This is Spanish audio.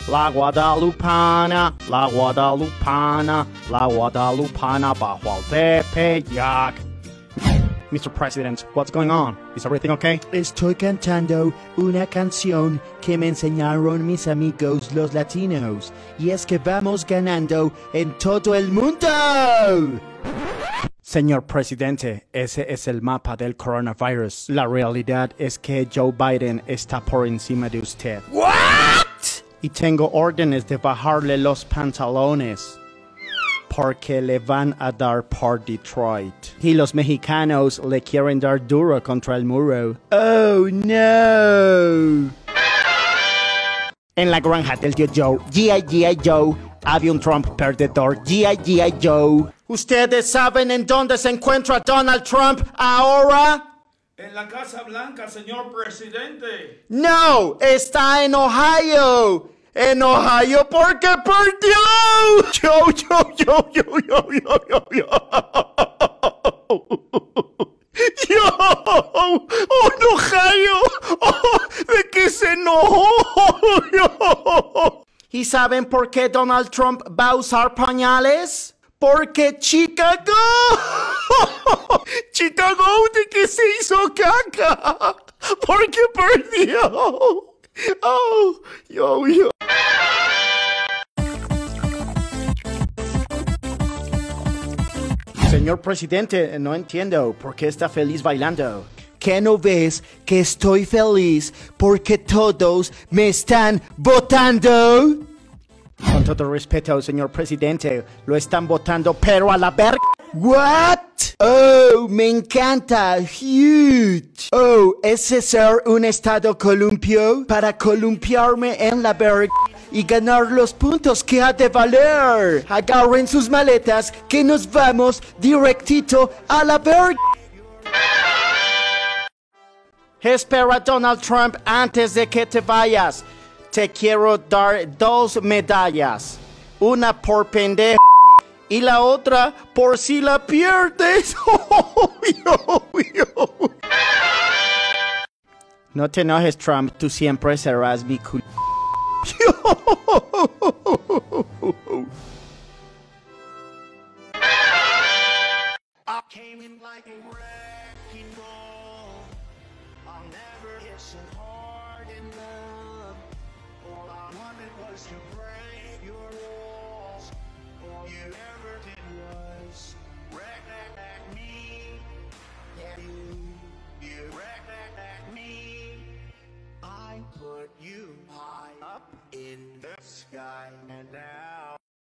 la guadalupana, la guadalupana, la guadalupana bajo el Tepeyac. Mr. President, what's going on? Is everything okay? Estoy cantando una canción que me enseñaron mis amigos los latinos. Y es que vamos ganando en todo el mundo. Señor Presidente, ese es el mapa del coronavirus. La realidad es que Joe Biden está por encima de usted. ¿What? Y tengo órdenes de bajarle los pantalones, porque le van a dar por Detroit. Y los mexicanos le quieren dar duro contra el muro. Oh, no. En la granja del tío Joe, G.I. Joe, había un Trump perdedor, G.I. Joe. ¿Ustedes saben en dónde se encuentra Donald Trump ahora? En la Casa Blanca, señor presidente. No, está en Ohio. En Ohio porque perdió. Yo. Oh, en Ohio. Oh, ¿de qué se enojó? ¿Y saben por qué Donald Trump va a usar pañales? Porque Chicago. Chicago, ¿de qué se hizo caca? Porque perdió. Oh, yo. Señor Presidente, no entiendo por qué está feliz bailando. ¿Qué no ves que estoy feliz porque todos me están votando? Con todo respeto, señor Presidente, lo están votando, pero a la verga. What? Oh, me encanta. Huge. Oh, ¿ese ser un estado columpio? Para columpiarme en la verga y ganar los puntos que ha de valer. Agarren sus maletas que nos vamos directito a la verga. Espera, Donald Trump, antes de que te vayas. Te quiero dar 2 medallas. Una por pendejo y la otra por si la pierdes. No te enojes, Trump. Tú siempre serás mi culo. I came in like a wrecking ball. I'll never hit so hard in love. All I wanted was to break your walls. All you ever did was wreck me. Yeah, you wreck me. I put you high up in the sky, and now